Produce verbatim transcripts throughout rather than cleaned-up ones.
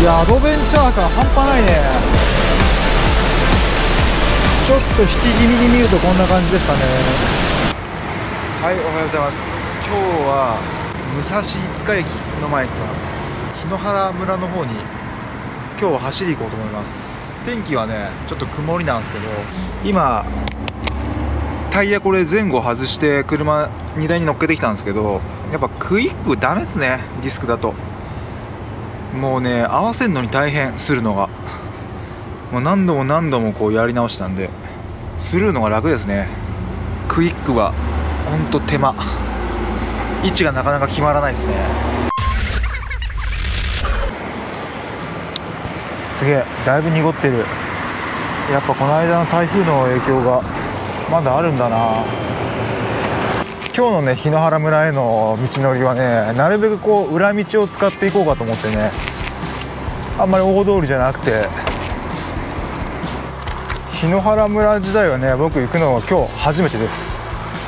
やアドベンチャー感半端ないね。ちょっと引き気味に見るとこんな感じですかね。はい、おはようございます。今日は武蔵五日駅の前に来てます。檜原村の方に今日は走り行こうと思います。天気はねちょっと曇りなんですけど、今タイヤこれ前後外して車荷台に乗っけてきたんですけど、やっぱクイックダメですね。ディスクだともうね合わせるのに大変、するのがもう何度も何度もこうやり直したんで、スルーのが楽ですね。クイックはほんと手間、位置がなかなか決まらないですね。すげえだいぶ濁ってる。やっぱこの間の台風の影響がまだあるんだな。今日のね檜原村への道のりはね、なるべくこう裏道を使っていこうかと思ってね、あんまり大通りじゃなくて、檜原村自体はね僕行くのは今日初めてです。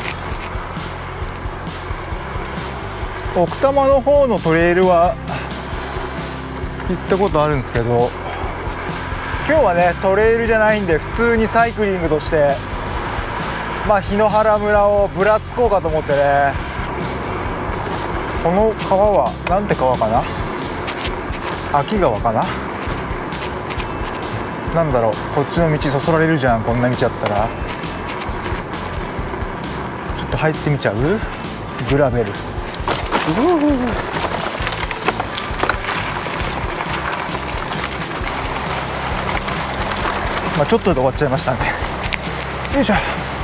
奥多摩の方のトレイルは行ったことあるんですけど、今日はねトレイルじゃないんで普通にサイクリングとしてまあ檜原村をぶらつこうかと思ってね。この川はなんて川かな、秋川かな、なんだろう、こっちの道そそられるじゃん、こんな道あったら。ちょっと入ってみちゃう。グラベル、まあちょっとで終わっちゃいましたね。よいしょ。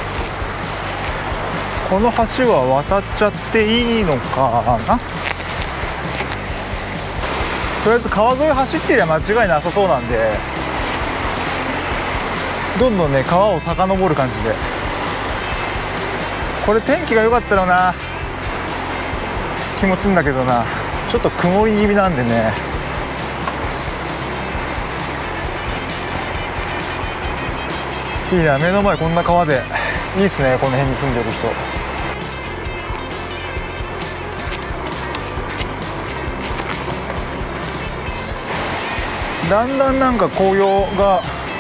この橋は渡っちゃっていいのかな。とりあえず川沿い走ってりゃ間違いなさそうなんで、どんどんね川を遡る感じで。これ天気が良かったらな気持ちいいんだけどな、ちょっと曇り気味なんでね。いいな、目の前こんな川でいいっすね、この辺に住んでる人。だんだんなんか紅葉が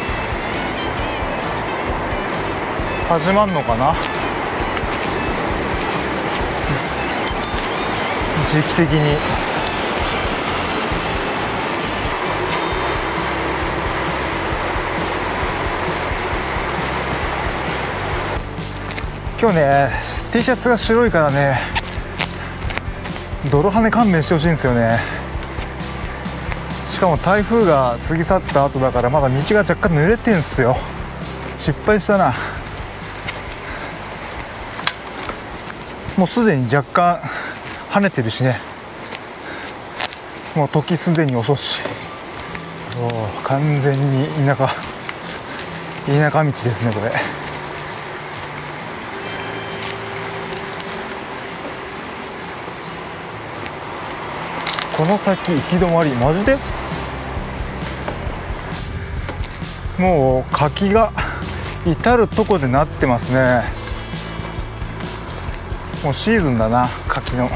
始まるのかな、時期的に。今日ね T シャツが白いからね、泥跳ね勘弁してほしいんですよね。しかも台風が過ぎ去った後だからまだ道が若干濡れてんすよ。失敗したな。もうすでに若干跳ねてるしね。もう時すでに遅し、お完全に田舎田舎道ですねこれ。この先行き止まり、マジでもう柿が至るとこでなってますね。もうシーズンだな柿の。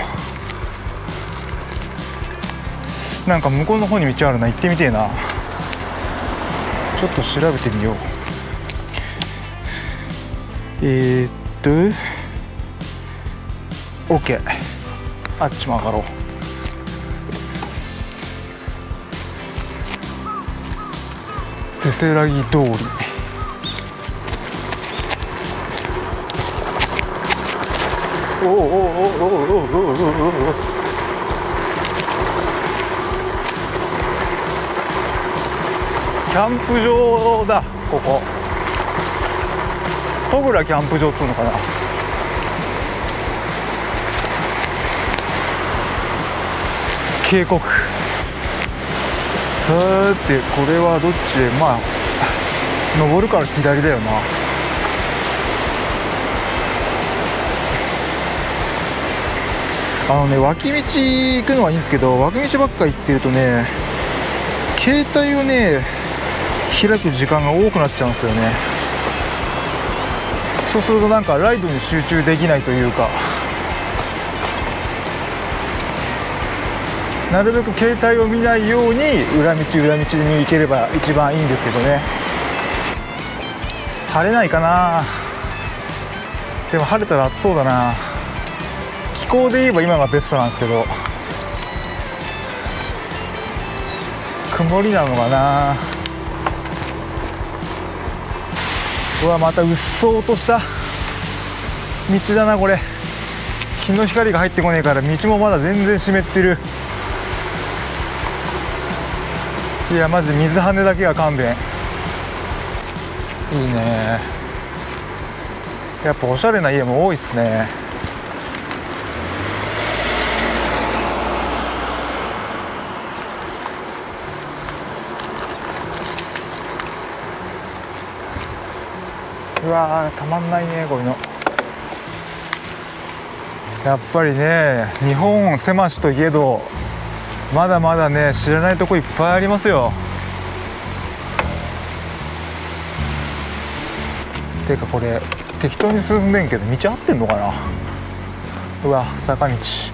なんか向こうの方に道あるな、行ってみてえな。ちょっと調べてみよう。えー、っと OK、 あっちも上がろう。せせらぎ通り。おおおおおおおおお。キャンプ場だここ。戸倉キャンプ場っつうのかな。渓谷。さーてこれはどっちへ、まあ登るから左だよな。あのね脇道行くのはいいんですけど、脇道ばっか行ってるとね携帯をね開く時間が多くなっちゃうんですよね。そうするとなんかライドに集中できないというか、 なるべく携帯を見ないように裏道裏道に行ければ一番いいんですけどね。晴れないかな。でも晴れたら暑そうだな。気候で言えば今がベストなんですけど、曇りなのかな。うわ、またうっそうとした道だなこれ。日の光が入ってこねえから道もまだ全然湿ってる。いやマジ水はねだけは勘弁。いいね。やっぱおしゃれな家も多いっすね。うわー、たまんないねこういうの。やっぱりね、日本狭しといえどまだまだね知らないとこいっぱいありますよ。ていうかこれ適当に進んでんけど道合ってんのかな。うわ、坂道。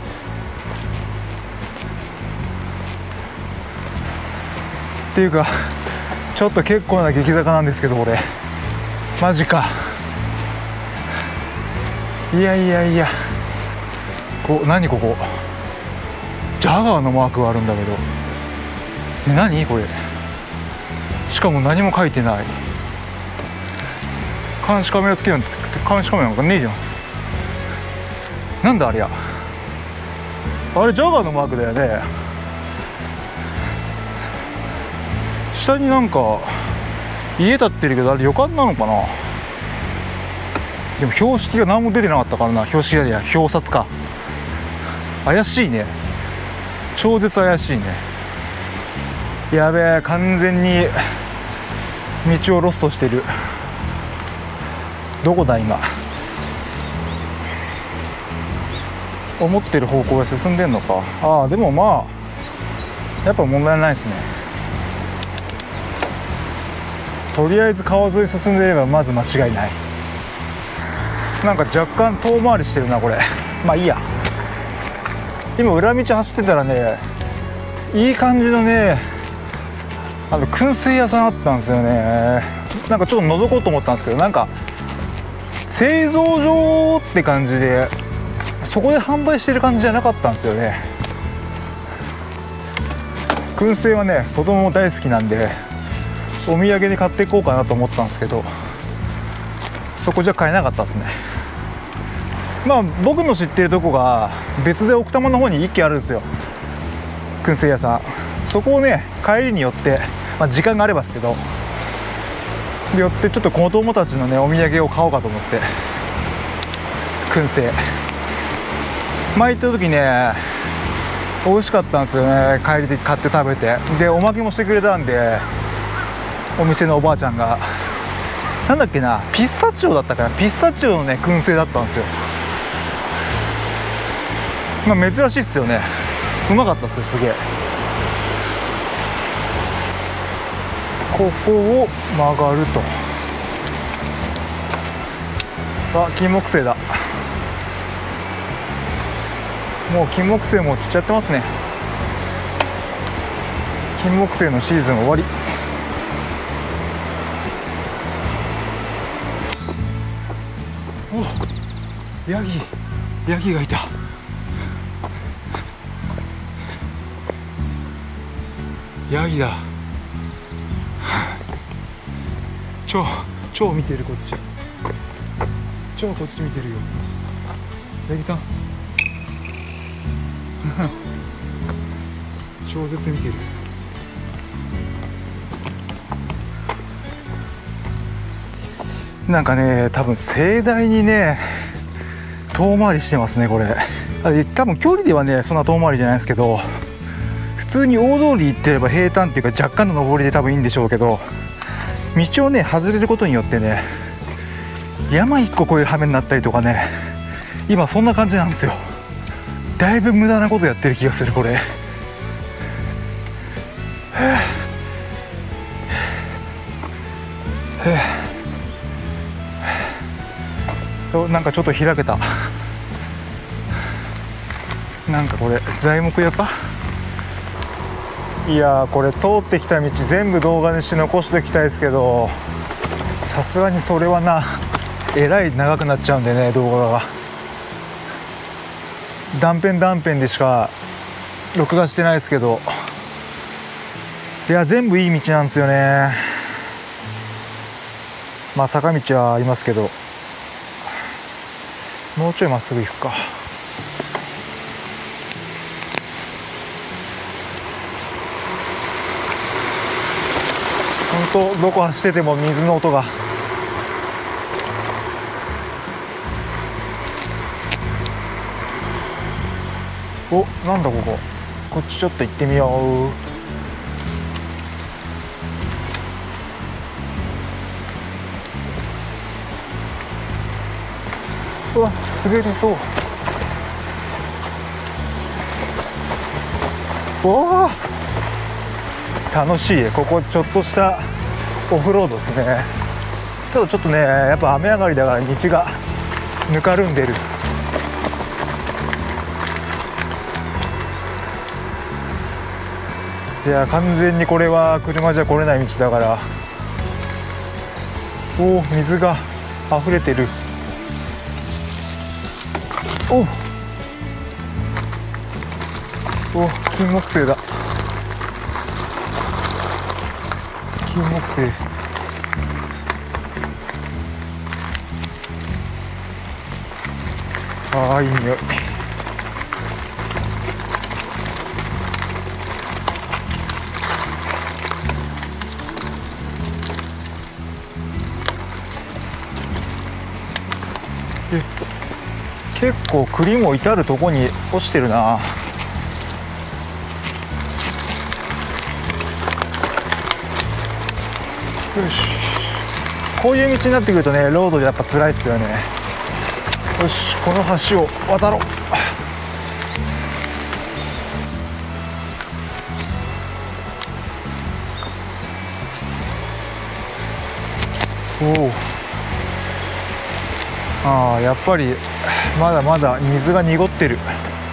っていうかちょっと結構な激坂なんですけどこれマジか。いやいやいや、こ何ここジャガーのマークがあるんだけど、え何これ。しかも何も書いてない。監視カメラつけるん監視カメラなんかねえじゃん。なんだあれや。あれジャガーのマークだよね。下になんか家建ってるけどあれ旅館なのかな。でも標識が何も出てなかったからな。標識じゃねえや、表札か。怪しいね、超絶怪しいね。やべえ、完全に道をロストしてる。どこだ今。思ってる方向へ進んでんのか。ああでもまあやっぱ問題ないですね。とりあえず川沿い進んでいればまず間違いない。なんか若干遠回りしてるなこれ。まあいいや。今裏道走ってたらね、いい感じのねあの燻製屋さんあったんですよね。なんかちょっと覗こうと思ったんですけど、なんか製造所って感じでそこで販売してる感じじゃなかったんですよね。燻製はね子供も大好きなんでお土産に買っていこうかなと思ったんですけど、そこじゃ買えなかったですね。まあ僕の知ってるとこが別で奥多摩の方にいっけんあるんですよ、燻製屋さん。そこをね帰りに寄って、まあ、時間があればですけど寄ってちょっと子供たちのねお土産を買おうかと思って。燻製前行った時ね美味しかったんですよね。帰りで買って食べて、でおまけもしてくれたんで、お店のおばあちゃんがなんだっけな、ピスタチオだったかな、ピスタチオのね燻製だったんですよ。まあ珍しいっすよね。うまかったっすよ、すげえ。ここを曲がると、あ、金木犀だ。もう金木犀も散っちゃってますね。金木犀のシーズン終わり。お、ヤギヤギがいた。ヤギだ。超超見てる、こっち超こっち見てるよ、ヤギさん超絶見てる。なんかね多分盛大にね遠回りしてますねこれ。多分距離ではねそんな遠回りじゃないですけど、普通に大通り行ってれば平坦っていうか若干の上りで多分いいんでしょうけど、道をね外れることによってね山一個こういう羽目になったりとかね、今そんな感じなんですよ。だいぶ無駄なことやってる気がするこれ。なんかちょっと開けた。なんかこれ材木屋か。 いやー、これ通ってきた道全部動画にして残しておきたいですけど、さすがにそれはな、えらい長くなっちゃうんでね、動画が断片断片でしか録画してないですけど、いや全部いい道なんですよね。まあ坂道はありますけど、もうちょいまっすぐ行くか。本当どこ走ってても水の音が。お、なんだここ。こっちちょっと行ってみよう。うわ、滑りそう。おお、楽しい。ここちょっとしたオフロードですね。ただちょっとね、やっぱ雨上がりだから道がぬかるんでる。いや完全にこれは車じゃ来れない道だから。おお、水が溢れてる。おお、金木犀だ。金木犀。ああ、いい匂い。え、結構栗も至るとこに落ちてるな。よし、こういう道になってくるとね、ロードでやっぱ辛いっすよね。よし、この橋を渡ろう。おお、ああ、やっぱりまだまだ水が濁ってる。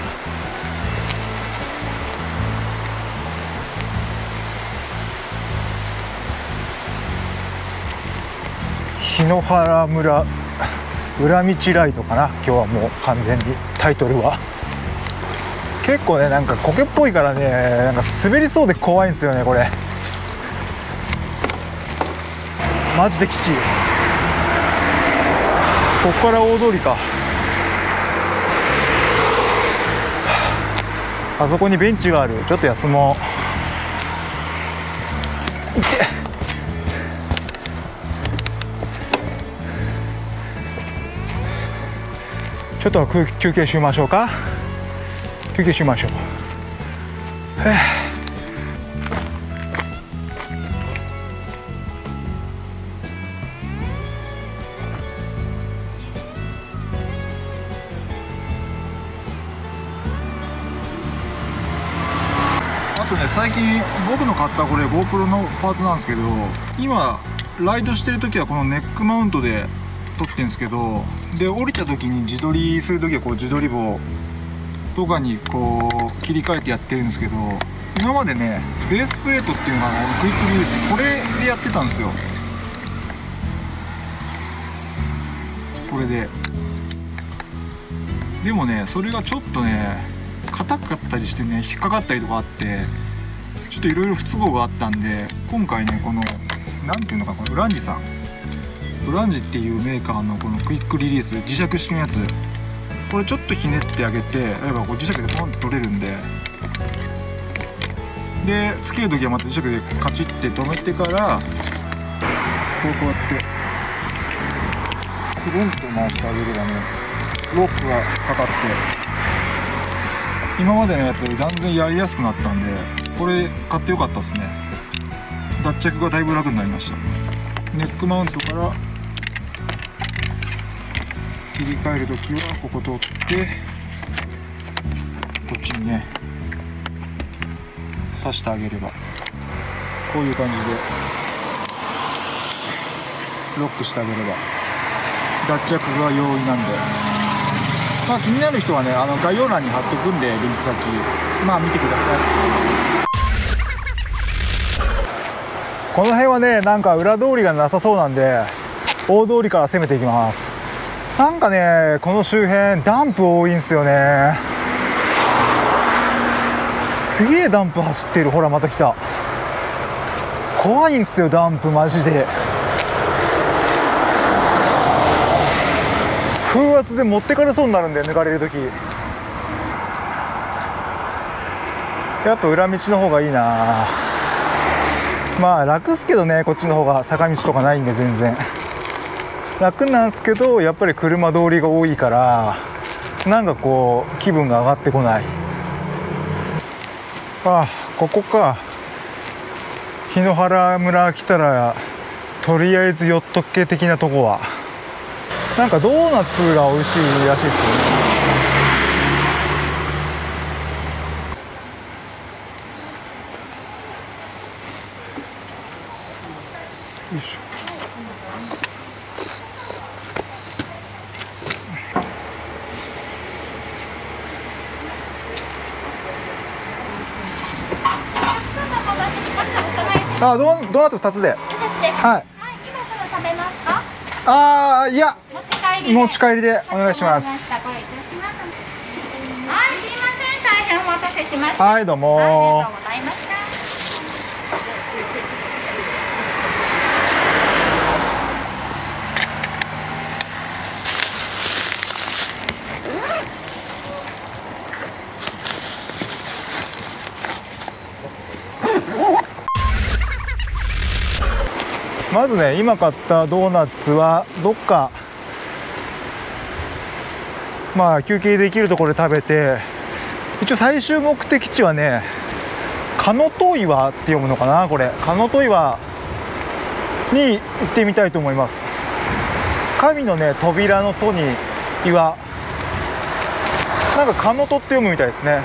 檜原村裏道ライトかな、今日はもう完全にタイトルは。結構ね、なんか苔っぽいからね、なんか滑りそうで怖いんですよね、これ。マジできちい。ここから大通りか。あそこにベンチがある。ちょっと休もう。いってちょっと休憩しましょうか。休憩しましょう。あとね、最近僕の買ったこれ GoPro のパーツなんですけど、今ライドしてる時はこのネックマウントで撮ってるんですけど、で降りた時に自撮りする時はこう自撮り棒とかにこう切り替えてやってるんですけど、今までねベースプレートっていうのがクイックリリース、これでやってたんですよ。これででもね、それがちょっとね硬かったりしてね、引っかかったりとかあって、ちょっといろいろ不都合があったんで、今回ね、このなんていうのか、このウランジさんウランジっていうメーカーのこのクイックリリース磁石式のやつ、これちょっとひねってあげて、やっぱこう磁石でポンって取れるんで、でつける時はまた磁石でカチッて止めてから、こうこうやってくるんと回してあげればね、ロープがかかって今までのやつより断然やりやすくなったんで、これ買ってよかったですね。脱着がだいぶ楽になりました。ネックマウントから切り替えるときはここ通ってこっちにね刺してあげれば、こういう感じでロックしてあげれば脱着が容易なんで、まあ気になる人はね、あの概要欄に貼っとくんでリンク先、まあ見てください。 この辺はねなんか裏通りがなさそうなんで大通りから攻めていきます。なんかねこの周辺ダンプ多いんすよね。すげえダンプ走ってる。ほらまた来た。怖いんすよダンプマジで。風圧で持ってかれそうになるんで抜かれる時。やっぱ裏道の方がいいな。まあ楽っすけどね、こっちの方が坂道とかないんで全然楽なんすけど、やっぱり車通りが多いからなんかこう気分が上がってこない。あ、ここか。檜原村来たらとりあえず寄っとけ的なとこは。なんかドーナツが美味しいらしいですよね。よいしょ。あ、ドードーナツふたつで。はい。 はい、今すぐ食べますか？ ああ、いや、 持ち帰りで。 持ち帰りでお願いします。 はい、すいません、大変お待たせしました。 はい、どうも。 ありがとうございました。 まずね、今買ったドーナツはどっかまあ休憩できるところで食べて、一応最終目的地はね、鹿の戸岩って読むのかな、これ鹿の戸岩に行ってみたいと思います。神のね扉の戸に岩、なんか鹿の戸って読むみたいですね。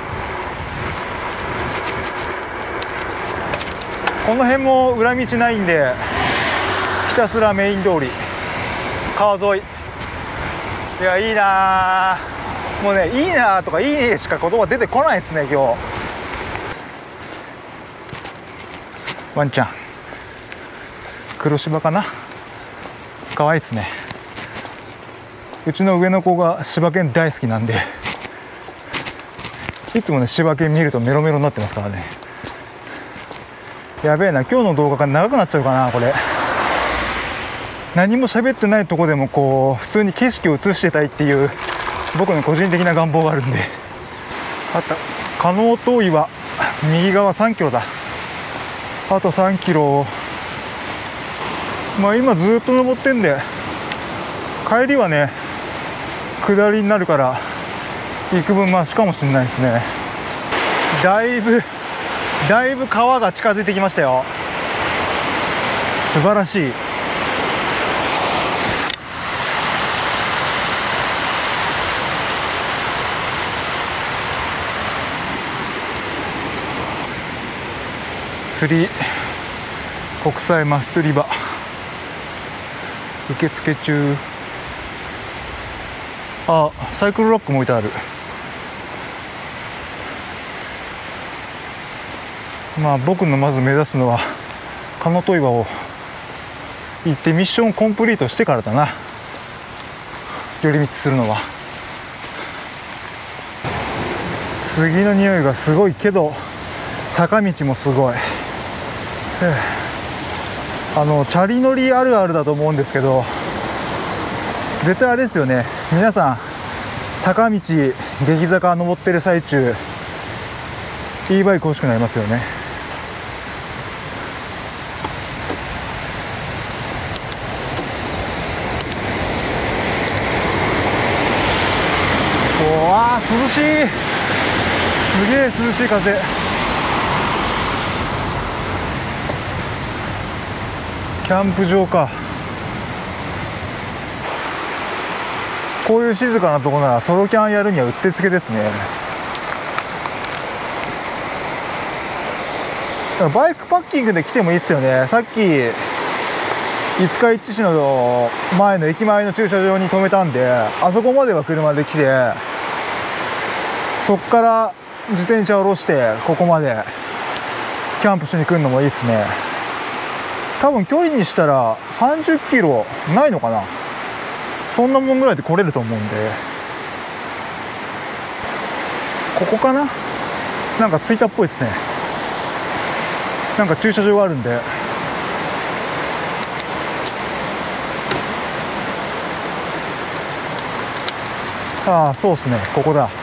この辺も裏道ないんでひたすらメイン通り川沿い。いや、いいなー。もうね、いいなーとかいいねしか言葉出てこないですね今日。ワンちゃん黒柴かな、可愛いですね。うちの上の子が柴犬大好きなんで、いつもね柴犬見るとメロメロになってますからね。やべえな、今日の動画が長くなっちゃうかなこれ。何も喋ってないとこでもこう普通に景色を映してたいっていう僕の個人的な願望があるんで。あった、鹿の戸岩右側さんキロだ。あとさんキロ。まあ今ずっと登ってんで、帰りはね下りになるから幾分マシかもしれないですね。だいぶだいぶ川が近づいてきましたよ。素晴らしい。釣り国際マス釣り場受付中。あ、サイクルロックも置いてある。まあ僕のまず目指すのは鹿の戸岩を行ってミッションコンプリートしてからだな、寄り道するのは。杉の匂いがすごいけど坂道もすごい。あのチャリ乗りあるあるだと思うんですけど、絶対あれですよね、皆さん坂道激坂登ってる最中 e バイク欲しくなりますよね。おわー涼しい、すげえ涼しい風。キャンプ場か。こういう静かなところならソロキャンやるにはうってつけですね。バイクパッキングで来てもいいですよね。さっき五日市市の前の駅前の駐車場に止めたんで、あそこまでは車で来て、そっから自転車を下ろしてここまでキャンプしに来るのもいいですね。 多分距離にしたらさんじゅっキロないのかな、そんなもんぐらいで来れると思うんで、ここかな、なんか着いたっぽいですね。なんか駐車場があるんで、ああそうですね、ここだ。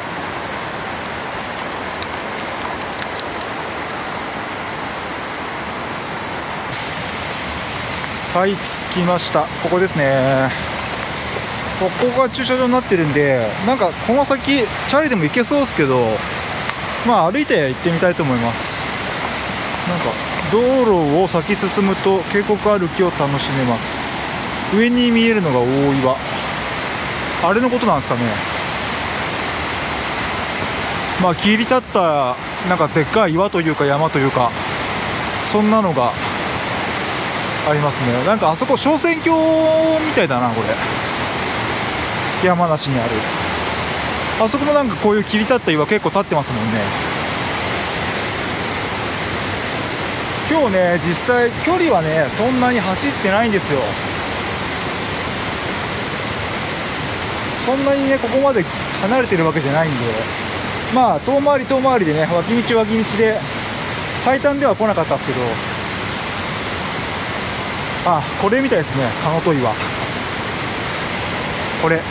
はい、着きました。ここですね。ここが駐車場になってるんで、なんかこの先チャリでも行けそうですけど、まあ歩いて行ってみたいと思います。なんか道路を先進むと渓谷歩きを楽しめます。上に見えるのが大岩、あれのことなんですかね。まあ切り立ったなんかでっかい岩というか山というか、そんなのがありますね。なんかあそこ昇仙峡みたいだな、これ。山梨にあるあそこもなんかこういう切り立った岩結構立ってますもんね。今日ね、実際距離はねそんなに走ってないんですよ。そんなにねここまで離れてるわけじゃないんで、まあ遠回り遠回りでね、脇道脇道で最短では来なかったですけど、あ、これみたいですね、鹿の戸岩。これ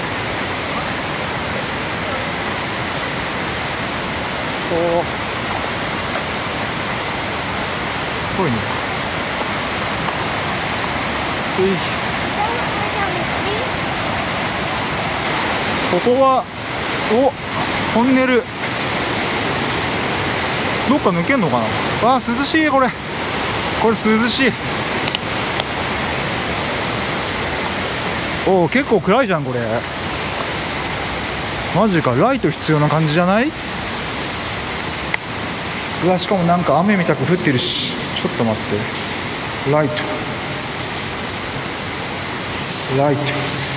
こうすごいね。よいしょ、ここはおトンネル、どっか抜けんのかな。あー涼しい、これこれ涼しい。おお結構暗いじゃんこれ。マジか、ライト必要な感じじゃない？うわ、しかもなんか雨みたく降ってるし、ちょっと待って、ライトライト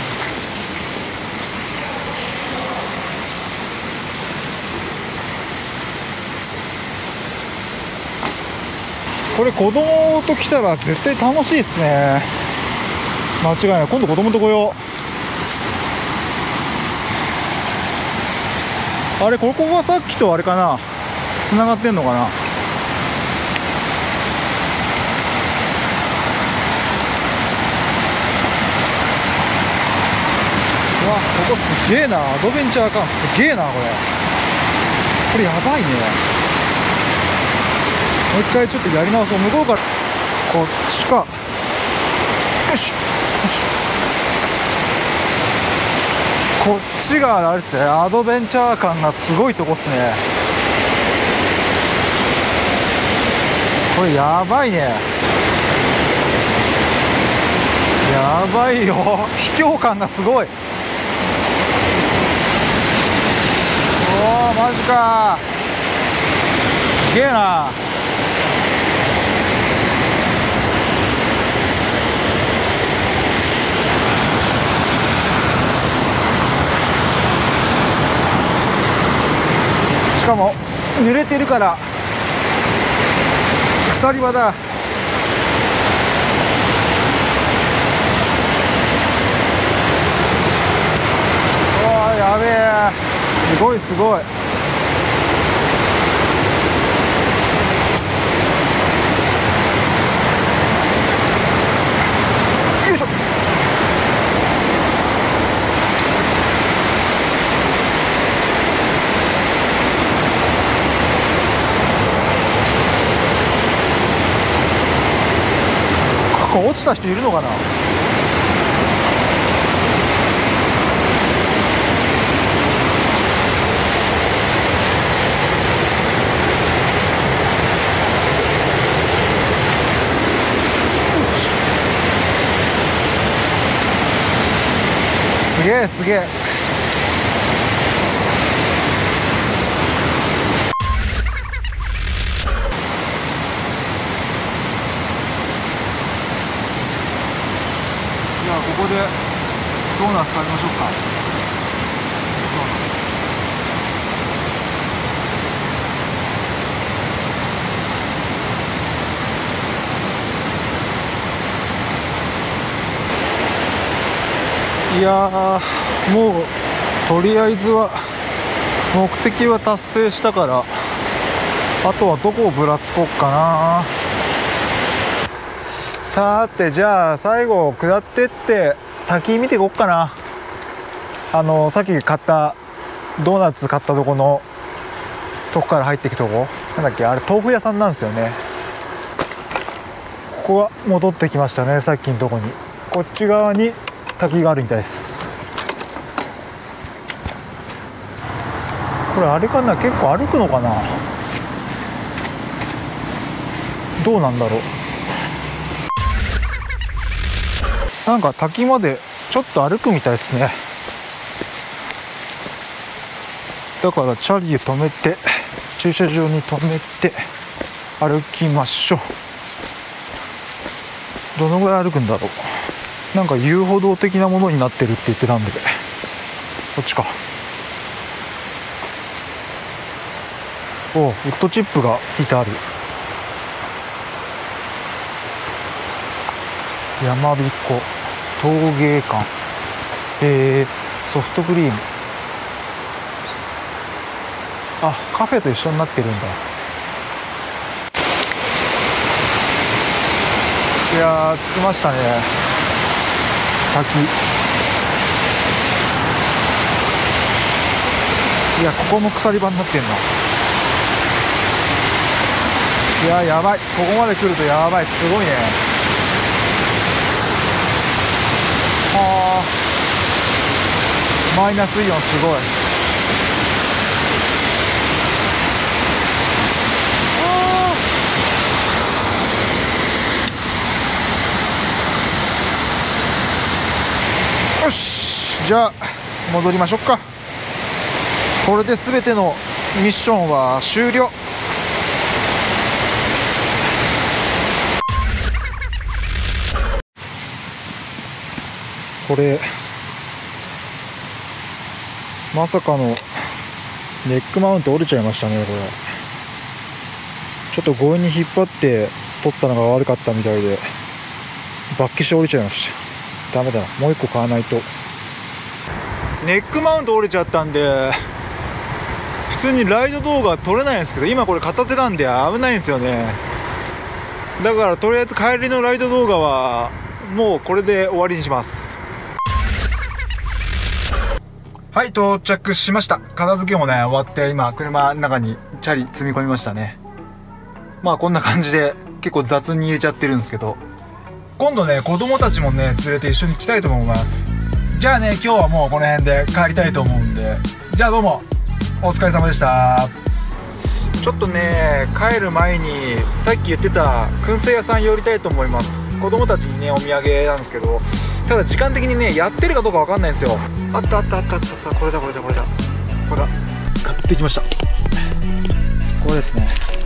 これ子供と来たら絶対楽しいっすね。間違いない。今度子供と来よう。あれ、ここがさっきとあれかな、つながってんのかな。うわ、ここすげえな、アドベンチャー感すげえな、これこれやばいね。もう一回ちょっとやり直そう。向こうからこっちか。よしよし、こっちがあれですね、アドベンチャー感がすごいとこっすね。これやばいね、やばいよ、秘境感がすごい。おおマジか、すげえな。しかも濡れてるから鎖場だ。おーやべえ、すごいすごい。よいしょ。ここ落ちた人いるのかな。すげえすげえ。いやここでドーナツ食べましょうか。 いやー、もうとりあえずは目的は達成したから、あとはどこをぶらつこうかな。さて、じゃあ最後下ってって滝見ていこうかな。あのさっき買ったドーナツ買ったとこのとこから入っていくとこ、なんだっけ、あれ豆腐屋さんなんですよね。ここが戻ってきましたね、さっきのとこに。こっち側に滝があるみたいです。これあれかな、結構歩くのかな、どうなんだろう。なんか滝までちょっと歩くみたいですね。だからチャリを止めて駐車場に止めて歩きましょう。どのぐらい歩くんだろう。なんか遊歩道的なものになってるって言ってたんで、こっちか。おウッドチップが引いてある。山彦陶芸館、えー、ソフトクリーム、あ、カフェと一緒になってるんだ。いやー、着きましたね、滝。いや、ここも鎖場になってんな。いやー、やばい、ここまで来るとやばい、すごいね。はあ、マイナスイオンすごい。よし、じゃあ戻りましょうか。これで全てのミッションは終了。これまさかのネックマウント折れちゃいましたね。これちょっと強引に引っ張って取ったのが悪かったみたいで、バッキシ折れちゃいました。ダメだな、もう一個買わないと。ネックマウント折れちゃったんで普通にライド動画撮れないんですけど、今これ片手なんで危ないんですよね。だからとりあえず帰りのライド動画はもうこれで終わりにします。はい、到着しました。片付けもね終わって、今車の中にチャリ積み込みましたね。まあこんな感じで結構雑に入れちゃってるんですけど、今度ね子供たちもね連れて一緒に来たいと思います。じゃあね、今日はもうこの辺で帰りたいと思うんで、じゃあどうもお疲れ様でした。ちょっとね帰る前にさっき言ってた燻製屋さん寄りたいと思います。子供たちにねお土産なんですけど、ただ時間的にねやってるかどうかわかんないんですよ。あったあったあったあった、これだこれだこれだこれだ、買ってきました。これですね。